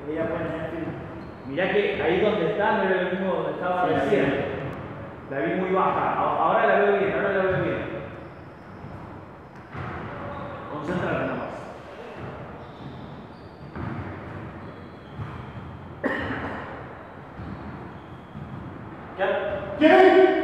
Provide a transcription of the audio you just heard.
Ella puede tener fila. Mirá que ahí donde está no era lo mismo donde estaba Sí, recién. La vi muy baja. Ahora la veo bien, ahora la veo bien. Concéntrate nomás. ¿Qué?